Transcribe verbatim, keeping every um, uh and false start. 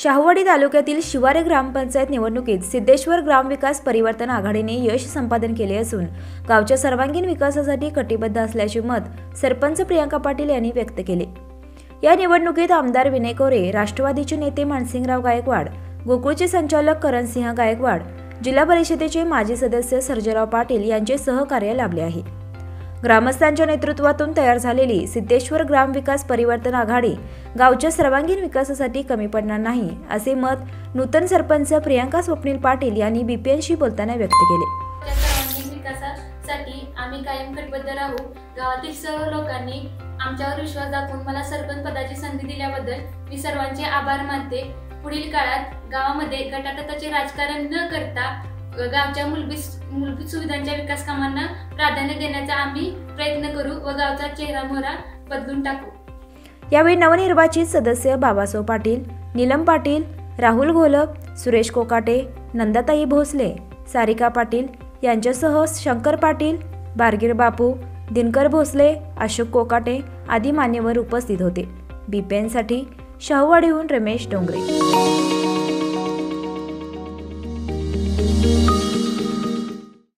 शाहूवाडी तालुक्यातील शिवारे ग्रामपंचायत निवडणुकीत सिद्धेश्वर ग्रामविकास परिवर्तन आघाडीने यश संपादन केले असून गावच्या सर्वांगीण विकासासाठी कटिबद्ध असल्याचे मत सरपंच प्रियंका पाटील यांनी व्यक्त केले। या निवडणुकीत आमदार विनय कोरे, राष्ट्रवादीचे नेते मानसिंगराव गायकवाड, गोकुळचे संचालक करणसिंह गायकवाड, जिल्हा परिषदेचे माजी सदस्य सर्जेराव पाटील यांचे सहकार्य लाभले आहे। ग्रामस्थांच्या नेतृत्वातून तयार झालेली सिद्धेश्वर ग्रामविकास परिवर्तन आघाडी गावच्या सर्वांगीण विकासासाठी कमी पडणार नाही, असे मत नूतन सरपंच प्रियंका स्वप्नील पाटील यांनी बीपीएनशी बोलताना व्यक्त केले। सर्वांगीण विकासासाठी आम्ही कायम कटिबद्ध राहू। गावातील सर्व लोकांनी आमच्यावर विश्वास दाखवून मला सरपंच पदाची संधी दिल्याबद्दल मी सर्वांचे आभार मानते। पुढील काळात गावामध्ये गटातटाचे राजकारण न करता गावच्या मूलभूत मूलभूत सुविधांच्या विकास कामांना प्राधान्य देण्याचा आम्ही प्रयत्न करू व गावचा चेहरा मोहरा बदलून टाकू। यावेळी नवनिर्वाचित सदस्य बाबासाहेब पाटील, नीलम पाटील, राहुल घोलप, सुरेश कोकाटे, नंदाताई भोसले, सारिका पाटील यांच्यासह शंकर पाटील, बारगीर बापू, दिनकर भोसले, अशोक कोकाटे आदी मान्यवर उपस्थित होते। बीपीएन साठी शाहूवाडीहून रमेश डोंगरे।